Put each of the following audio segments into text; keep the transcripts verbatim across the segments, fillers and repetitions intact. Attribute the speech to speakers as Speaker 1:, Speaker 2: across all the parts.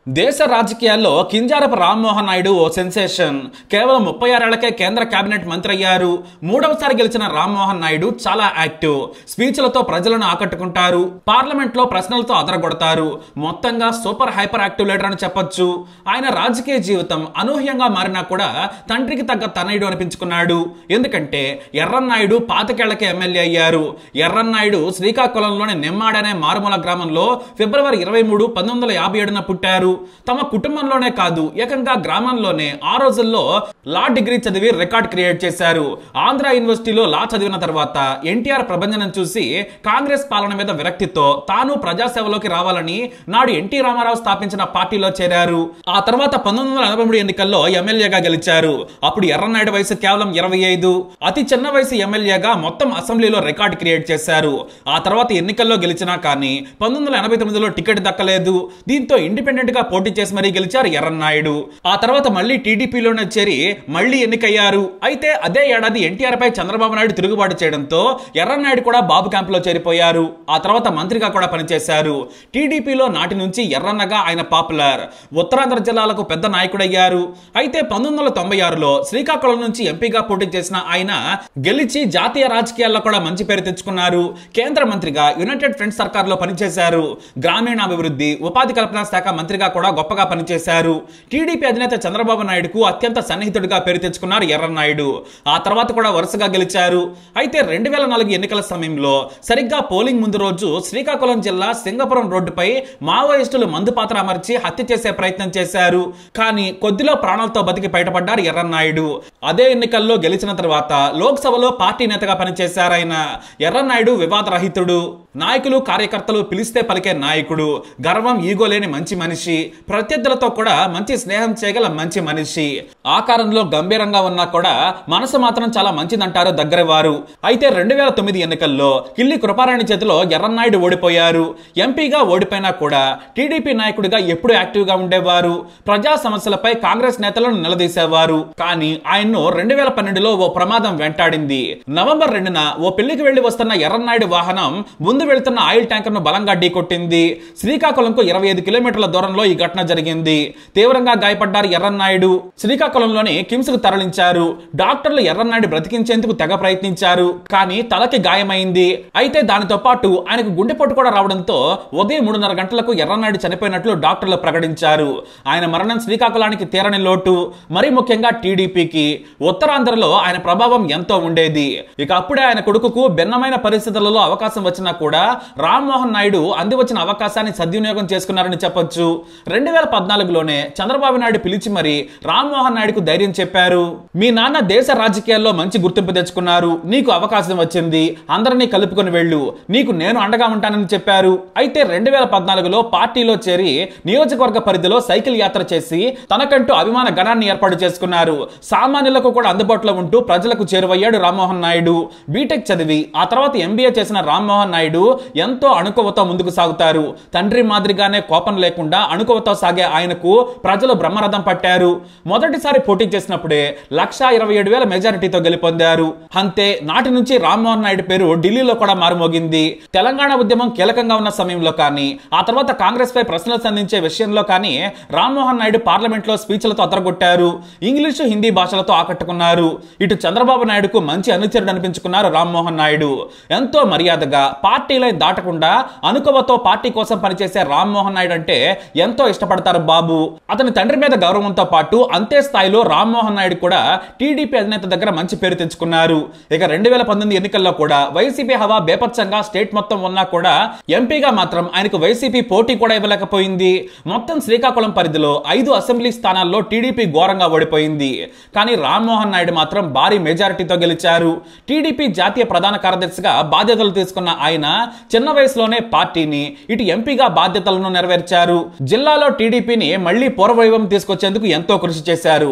Speaker 1: దేశ రాజకీయాల్లో కింజారపు రామ్మోహన్ నాయుడు ఓ సెన్సేషన్. కేవలం ముప్పై ఆరేళ్లకే కేంద్ర కేబినెట్ మంత్రి అయ్యారు. మూడవసారి గెలిచిన రామ్మోహన్ నాయుడు చాలా యాక్టివ్. స్పీచ్లతో ప్రజలను ఆకట్టుకుంటారు. పార్లమెంట్ లో ప్రశ్నలతో అదరగొడతారు. మొత్తంగా సూపర్ హైపర్ యాక్టివ్ లీడర్ అని చెప్పొచ్చు. ఆయన రాజకీయ జీవితం అనూహ్యంగా మారినా కూడా తండ్రికి తగ్గ తనయుడు అనిపించుకున్నాడు. ఎందుకంటే ఎర్రన్నాయుడు పాతికేళ్లకే ఎమ్మెల్యే అయ్యారు. ఎర్రన్నాయుడు శ్రీకాకుళంలోని నెమ్మాడనే మారుమూల గ్రామంలో ఫిబ్రవరి ఇరవై మూడు పంతొమ్మిది వందల యాభై ఏడున పుట్టారు. తమ కుటుంబంలోనే కాదు, ఏకంగా గ్రామంలోనే ఆ రోజుల్లో లా డిగ్రీ చదివి రికార్డ్ క్రియేట్ చేశారు. ఆంధ్ర యూనివర్సిటీలో లా చదివిన తర్వాత ఎన్టీఆర్ ప్రభంజనం చూసి కాంగ్రెస్ పాలన మీద విరక్తితో తాను ప్రజాసేవలోకి రావాలని నాడు ఎన్టీ రామారావు స్థాపించిన పార్టీలో చేరారు. ఆ తర్వాత పంతొమ్మిది వందల ఎనభై మూడు ఎన్నికల్లో ఎమ్మెల్యేగా గెలిచారు. అప్పుడు ఎర్రన్నాయుడు వయసు కేవలం ఇరవై ఐదు. అతి చిన్న వయసు ఎమ్మెల్యేగా మొత్తం అసెంబ్లీలో రికార్డ్ క్రియేట్ చేశారు. ఆ తర్వాత ఎన్నికల్లో గెలిచినా కానీ పంతొమ్మిది వందల ఎనభై తొమ్మిదిలో టికెట్ దక్కలేదు. దీంతో ఇండిపెండెంట్ గా పోటీ చేసి మరీ గెలిచారు ఎర్రన్నాయుడు. ఆ తర్వాత మళ్ళీ టీడీపీలోనే చేరి మళ్ళీ ఎన్నికయ్యారు. అయితే అదే ఏడాది ఎన్టీఆర్ పై చంద్రబాబు నాయుడు తిరుగుబాటు చేయడంతో ఎర్రన్నాయుడు కూడా బాబు క్యాంప్ లో చేరిపోయారు. ఆ తర్వాత మంత్రిగా కూడా పనిచేశారు. టీడీపీలో నాటి నుంచి ఎర్రన్నగా ఆయన పాపులర్. ఉత్తరాంధ్ర జిల్లాలకు పెద్ద నాయకుడయ్యారు. అయితే పంతొమ్మిది వందల తొంభై ఆరులో శ్రీకాకుళం నుంచి ఎంపీగా పోటీ చేసిన ఆయన గెలిచి జాతీయ రాజకీయాల్లో కూడా మంచి పేరు తెచ్చుకున్నారు. కేంద్ర మంత్రిగా యునైటెడ్ ఫ్రంట్ సర్కార్ లో పనిచేశారు. గ్రామీణాభివృద్ధి, ఉపాధి కల్పన శాఖ మంత్రిగా కూడా గొప్పగా పనిచేశారు. టీడీపీ అధినేత చంద్రబాబు నాయుడుకు అత్యంత సన్నిహితుడిగా పేరు తెచ్చుకున్నారు ఎర్రన్నాయుడు. ఆ తర్వాత కూడా వరుసగా గెలిచారు. అయితే రెండు వేల నాలుగు ఎన్నికల సమయంలో సరిగ్గా పోలింగ్ ముందు రోజు శ్రీకాకుళం జిల్లా సింగపురం రోడ్డుపై మావోయిస్టులు మందు పాత్ర అమర్చి హత్య చేసే ప్రయత్నం చేశారు. కానీ కొద్దిలో ప్రాణాలతో బతికి బయటపడ్డారు ఎర్రన్నాయుడు. అదే ఎన్నికల్లో గెలిచిన తర్వాత లోక్సభలో పార్టీ నేతగా పనిచేశారు ఆయన. ఎర్రన్నాయుడు వివాదరహితుడు. నాయకులు కార్యకర్తలు పిలిస్తే పలికే నాయకుడు. గర్వం ఈగో లేని మంచి మనిషి. ప్రత్యర్థులతో కూడా మంచి స్నేహం చేయగల మంచి మనిషి. ఆకారంలో గంభీరంగా ఉన్నా కూడా మనసు మాత్రం చాలా మంచిదంటారు దగ్గర వారు. అయితే రెండు వేల తొమ్మిది ఎన్నికల్లో కిల్లి కృపారాణి చేతిలో ఎర్రన్నాయుడు ఓడిపోయారు. ఎంపీగా ఓడిపోయినా కూడా టీడీపీ నాయకుడిగా ఎప్పుడు యాక్టివ్ గా ఉండేవారు. ప్రజా సమస్యలపై కాంగ్రెస్ నేతలను నిలదీసేవారు. కానీ ఆయన్ను రెండు వేల పన్నెండులో ఓ ప్రమాదం వెంటాడింది. నవంబర్ రెండున ఓ పెళ్లికి వెళ్లి వస్తున్న ఎర్రన్నాయుడు వాహనం ముందు వెళ్తున్న ఆయిల్ ట్యాంకర్ ను బలంగా ఢీకొట్టింది. శ్రీకాకుళంకు ఇరవై ఐదు కిలోమీటర్ల దూరంలో ఈ ఘటన జరిగింది. తీవ్రంగా గాయపడ్డారు ఎర్రన్నాయుడు. శ్రీకాకుళంలోని కిమ్స్ కు తరలించారు. డాక్టర్లు ఎర్రన్నాయుడు బ్రతికించేందుకు తెగ ప్రయత్నించారు. కానీ తలకి గాయమైంది. అయితే దానితో పాటు ఆయనకు గుండెపోటు కూడా రావడంతో ఉదయం మూడున్నర గంటలకు ఎర్రన్నాయుడు చనిపోయినట్లు డాక్టర్లు ప్రకటించారు. ఆయన మరణం శ్రీకాకుళానికి తీరని లోటు. మరీ ముఖ్యంగా టీడీపీకి. ఉత్తరాంధ్రలో ఆయన ప్రభావం ఎంతో ఉండేది. ఇక అప్పుడే ఆయన కొడుకుకు భిన్నమైన పరిస్థితులలో అవకాశం వచ్చినా కూడా రామ్మోహన్ నాయుడు అంది వచ్చిన అవకాశాన్ని సద్వినియోగం చేసుకున్నారని చెప్పొచ్చు. రెండు వేల పద్నాలుగులోనే చంద్రబాబు నాయుడు పిలిచి మరి రామ్మోహన్ నాయుడుకు ధైర్యం చెప్పారు. మీ నాన్న దేశ రాజకీయాల్లో మంచి గుర్తింపు తెచ్చుకున్నారు. నీకు అవకాశం వచ్చింది. అందరినీ కలుపుకొని వెళ్ళు. నీకు నేను అండగా ఉంటానని చెప్పారు. అయితే రెండు వేల పద్నాలుగులో పార్టీలో చేరి నియోజకవర్గ పరిధిలో సైకిల్ యాత్ర చేసి తనకంటూ అభిమాన గణాన్ని ఏర్పాటు చేసుకున్నారు. సామాన్యులకు కూడా అందుబాటులో ఉంటూ ప్రజలకు చేరువయ్యాడు రామ్మోహన్ నాయుడు. బీటెక్ చదివి ఆ తర్వాత ఎంబీఏ చేసిన రామ్మోహన్ నాయుడు ఎంతో అణుకువతో ముందుకు సాగుతారు. తండ్రి మాదిరిగానే కోపం లేకుండా అణుకువతో సాగే ఆయనకు ప్రజలు బ్రహ్మరథం పట్టారు. మొదటిసారి పోటీ చేసినప్పుడే లక్షా ఇరవై ఏడు వేల మెజారిటీతో గెలుపొందారు. అంతే నాటి నుంచి రామ్మోహన్ నాయుడు పేరు ఢిల్లీలో కూడా మారుమోగింది. తెలంగాణ ఉద్యమం కీలకంగా ఉన్న సమయంలో కానీ, ఆ తర్వాత కాంగ్రెస్ పై ప్రశ్నలు సంధించే విషయంలో కానీ రామ్మోహన్ నాయుడు పార్లమెంట్ లో స్పీచ్లతో అదరగొట్టారు. ఇంగ్లీషు, హిందీ భాషలతో ఆకట్టుకున్నారు. ఇటు చంద్రబాబు నాయుడుకు మంచి అనుచరుడు అనిపించుకున్నారు రామ్మోహన్ నాయుడు. ఎంతో మర్యాదగా పార్టీ లైన్ దాటకుండా అనుకవతో పార్టీ కోసం పనిచేసే రామ్మోహన్ నాయుడు అంటే ఎంతో ఇష్టపడతారు బాబు. అతని తండ్రి మీద గౌరవంతో పాటు అంతే స్థాయిలో రామ్మోహన్ నాయుడు కూడా టీడీపీ అధినేత దగ్గర మంచి పేరు తెచ్చుకున్నారు. ఇక రెండు వేల పంతొమ్మిది ఎన్నికల్లో కూడా వైసీపీ హవా బేపచ్చంగా స్టేట్ మొత్తం ఉన్నా కూడా ఎంపీగా మాత్రం ఆయనకు వైసీపీ పోటీ కూడా ఇవ్వలేకపోయింది. మొత్తం శ్రీకాకుళం పరిధిలో ఐదు అసెంబ్లీ స్థానాల్లో టీడీపీ ఘోరంగా ఓడిపోయింది. కానీ రామ్మోహన్ నాయుడు మాత్రం భారీ మెజారిటీతో గెలిచారు. టీడీపీ జాతీయ ప్రధాన కార్యదర్శిగా బాధ్యతలు తీసుకున్న ఆయన చిన్న వయసులోనే పార్టీని, ఇటు ఎంపీగా బాధ్యతలను నెరవేర్చారు. జిల్లాలో టీడీపీని మళ్లీ పూర్వవైభవం తీసుకొచ్చేందుకు ఎంతో కృషి చేశారు.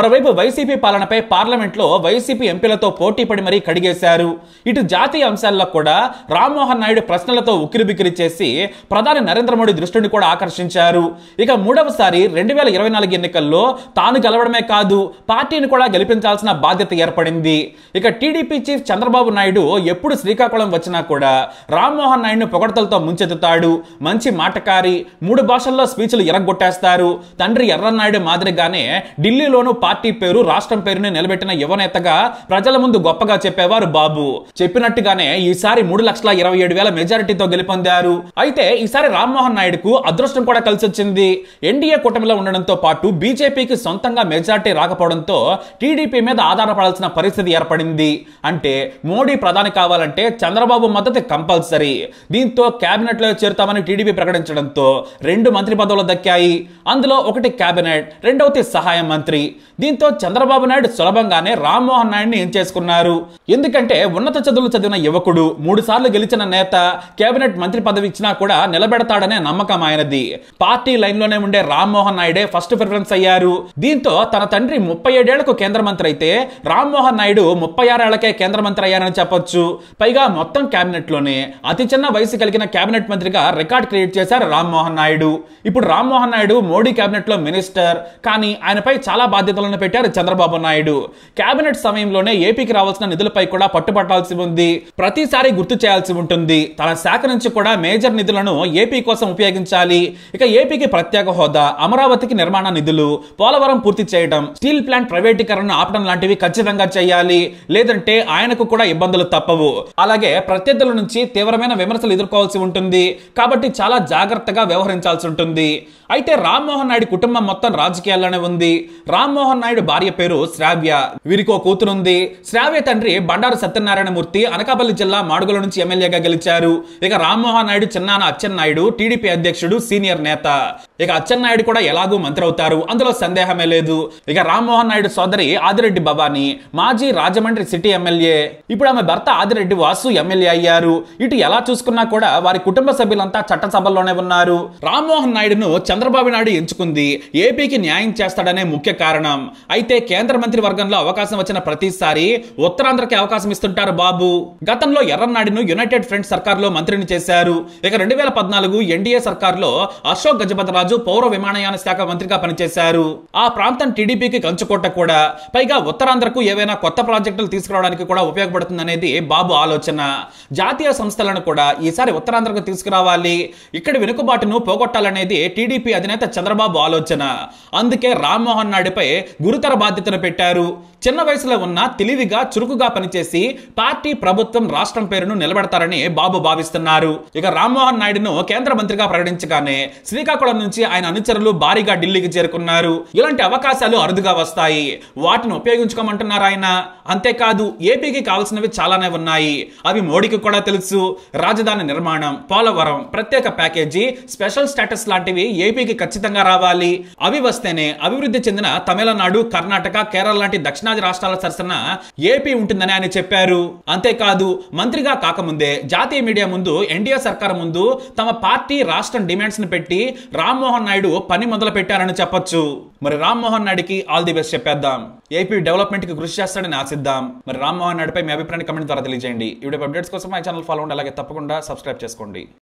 Speaker 1: మరోవైపు వైసీపీ పాలనపై పార్లమెంట్ లో వైసీపీ ఎంపీలతో పోటీ పడి మరీ కడిగేశారు. ఇటు జాతీయ అంశాల్లో కూడా రామ్మోహన్ నాయుడు ప్రశ్నలతో ఉక్కిరిబిక్కిరి చేసి ప్రధాని నరేంద్ర మోడీ దృష్టిని కూడా ఆకర్షించారు. ఇక మూడవసారి రెండు వేల ఇరవై నాలుగు ఎన్నికల్లో తాను గెలవడమే కాదు, పార్టీని కూడా గెలిపించాల్సిన బాధ్యత ఏర్పడింది. ఇక టీడీపీ చీఫ్ చంద్రబాబు నాయుడు ఎప్పుడు శ్రీకాకుళం వచ్చినా కూడా రామ్మోహన్ నాయుడును పొగడతలతో ముంచెత్తుతాడు. మంచి మాటకారి, మూడు భాషల్లో స్పీచ్లు ఎరగొట్టేస్తారు. తండ్రి ఎర్రన్నాయుడు మాదిరిగానే ఢిల్లీలోనూ పార్టీ పేరు, రాష్ట్రం పేరుని నిలబెట్టిన యువనేతగా ప్రజల ముందు గొప్పగా చెప్పేవారు బాబు. చెప్పినట్టుగానే ఈసారి మూడు లక్షల ఇరవై ఏడు వేల మెజారిటీతో గెలుపొందారు. అయితే ఈసారి రామ్మోహన్ నాయుడుకు అదృష్టం కూడా కలిసి వచ్చింది. ఎన్డీఏ కూటమిలో ఉండడంతో పాటు బీజేపీకి సొంతంగా మెజారిటీ రాకపోవడంతో టీడీపీ మీద ఆధారపడాల్సిన పరిస్థితి ఏర్పడింది. అంటే మోడీ ప్రధాని కావాలంటే చంద్రబాబు మద్దతు కంపల్సరీ. దీంతో కేబినెట్ లో చేరుతామని టీడీపీ ప్రకటించడంతో రెండు మంత్రి పదవులు దక్కాయి. అందులో ఒకటి కేబినెట్, రెండవది సహాయ మంత్రి. దీంతో చంద్రబాబు నాయుడు సులభంగానే రామ్మోహన్ నాయుడిని ఏం చేసుకున్నారు. ఎందుకంటే ఉన్నత చదువులు చదివిన యువకుడు, మూడు సార్లు గెలిచిన నేత, కేబినెట్ మంత్రి పదవి ఇచ్చినా కూడా నిలబెడతాడనే నమ్మకం ఆయనది. పార్టీ లైన్ లోనే ఉండే రామ్మోహన్ నాయుడే ఫస్ట్ ప్రిఫరెన్స్ అయ్యారు. దీంతో తన తండ్రి ముప్పై ఏడేళ్లకు కేంద్ర మంత్రి అయితే రామ్మోహన్ నాయుడు ముప్పై ఆరేళ్లకే కేంద్ర మంత్రి అయ్యారని చెప్పొచ్చు. పైగా మొత్తం కేబినెట్ లోనే అతి చిన్న వయసు కలిగిన కేబినెట్ మంత్రిగా రికార్డ్ క్రియేట్ చేశారు రామ్మోహన్ నాయుడు. ఇప్పుడు రామ్మోహన్ నాయుడు మోడీ కేబినెట్ లో మినిస్టర్, కానీ ఆయనపై చాలా బాధ్యతలను పెట్టారు చంద్రబాబు నాయుడు. కేబినెట్ సమయంలోనే ఏపీకి రావాల్సిన నిధులపై కూడా పట్టుబట్టాల్సి ఉంది. ప్రతిసారి గుర్తు చేయాల్సి ఉంటుంది. తన శాఖ నుంచి కూడా మేజర్ నిధులను ఏపీ కోసం ఉపయోగించాలి. ఇక ఏపీకి ప్రత్యేక హోదా, అమరావతికి నిర్మాణ నిధులు, పోలవరం పూర్తి చేయడం, స్టీల్ ప్లాంట్ ప్రైవేటీకరణ ఆపడం లాంటివి ఖచ్చితంగా చేయాలి. లేదంటే ఆయనకు కూడా ఇబ్బందులు తప్పవు. అలాగే ప్రత్యర్థుల నుంచి తీవ్రమైన విమర్శలు ఎదుర్కోవాల్సి ఉంటుంది. కాబట్టి చాలా జాగ్రత్తగా వ్యవహరించాల్సి ఉంటుంది. అయితే రామ్మోహన్ నాయుడు కుటుంబం మొత్తం రాజకీయాల్లోనే ఉంది. రామ్మోహన్ నాయుడు భార్య పేరు శ్రావ్య. వీరికి ఓ కూతురుంది. శ్రావ్య తండ్రి బండారు సత్యనారాయణమూర్తి అనకాపల్లి జిల్లా మాడుగుల నుంచి ఎమ్మెల్యేగా గెలిచారు. ఇక రామ్మోహన్ నాయుడు చిన్నాన్న అచ్చెన్నాయుడు టీడీపీ అధ్యక్షుడు, సీనియర్ నేత. ఇక అచ్చెన్నాయుడు కూడా ఎలాగూ మంత్రి అవుతారు, అందులో సందేహమే లేదు. ఇక రామ్మోహన్ నాయుడు సోదరి ఆదిరెడ్డి భవానీ మాజీ రాజమండ్రి సిటీ ఎమ్మెల్యే. ఇప్పుడు ఆమె భర్త ఆదిరెడ్డి వాసు ఎమ్మెల్యే అయ్యారు. ఇటు ఎలా చూసుకున్నా కూడా వారి కుటుంబ సభ్యులంతా చట్టసభల్లోనే ఉన్నారు. రామ్మోహన్ నాయుడును చంద్రబాబు నాయుడు ఎంచుకుంది ఏపీకి న్యాయం చేస్తాడనే ముఖ్య కారణం. అయితే కేంద్ర మంత్రి వర్గంలో అవకాశం వచ్చిన ప్రతిసారి ఉత్తరాంధ్రకి అవకాశం ఇస్తుంటారు బాబు. గతంలో ఎర్రన్నాయుడును యునైటెడ్ ఫ్రంట్ సర్కార్ లో మంత్రిని చేశారు. ఇక రెండు వేల పద్నాలుగు ఎన్డీఏ సర్కార్ లో అశోక్ గజపతిరాజు పౌర విమానయాన శాఖ మంత్రిగా పనిచేశారు. ఆ ప్రాంతం టీడీపీకి కంచుకోట కూడా. పైగా ఉత్తరాంధ్రకు ఏవైనా కొత్త ప్రాజెక్టులు తీసుకురావడానికి కూడా ఉపయోగపడుతుందనేది బాబు ఆలోచన. జాతీయ సంస్థలను కూడా ఈసారి ఉత్తరాంధ్రకు తీసుకురావాలి, ఇక్కడి వెనుకబాటును పోగొట్టాలనేది టీడీపీ అధినేత చంద్రబాబు ఆలోచన. అందుకే రామ్మోహన్ నాయుడుపై గురుతర బాధ్యతను పెట్టారు. చిన్న వయసులో ఉన్న తెలివిగా, చురుకుగా పనిచేసి పార్టీ, ప్రభుత్వం, రాష్ట్రం పేరును నిలబెడతారని బాబు భావిస్తున్నారు. ఇక రామ్మోహన్ నాయుడును కేంద్ర మంత్రిగా ప్రకటించగానే శ్రీకాకుళం నుంచి ఆయన అనుచరులు భారీగా ఢిల్లీకి చేరుకున్నారు. ఇలాంటి అవకాశాలు అరుదుగా వస్తాయి, వాటిని ఉపయోగించుకోమంటున్నారు ఆయన. అంతేకాదు ఏపీకి కావాల్సినవి చాలానే ఉన్నాయి. అవి మోడీకి కూడా తెలుసు. రాజధాని నిర్మాణం, పోలవరం, ప్రత్యేక ప్యాకేజీ, స్పెషల్ స్టేటస్ లాంటివి ఏపీకి ఖచ్చితంగా రావాలి. అవి వస్తేనే అభివృద్ధి చెందిన తమిళనాడు, కర్ణాటక, కేరళ లాంటి దక్షిణాది రాష్ట్రాల సరసన ఏపీ ఉంటుందని ఆయన చెప్పారు. అంతేకాదు మంత్రిగా కాకముందే జాతీయ మీడియా ముందు, ఎన్డీఏ సర్కార్ ముందు తమ పార్టీ, రాష్ట్రం డిమాండ్స్ ని పెట్టి రామ్మోహన్ నాయుడు పని మొదలు పెట్టారని చెప్పొచ్చు. మరి రామ్మోహన్ నాయుడుకి ఆల్ ది బెస్ట్ చెప్పేద్దాం. ఏపీ డెవలప్మెంట్ కి కృషి చేస్తాడని ఆశిద్దాం. మరి రామ్మోహన్ నాయుడుపై మీ అభిప్రాయాన్ని కమెంట్ ద్వారా తెలియజేయండి. ఈ వీడియో అప్డేట్స్ కోసం మా ఛానల్ ఫాలో అవ్వండి. అలాగే తప్పకుండా సబ్స్క్రైబ్ చేసుకోండి.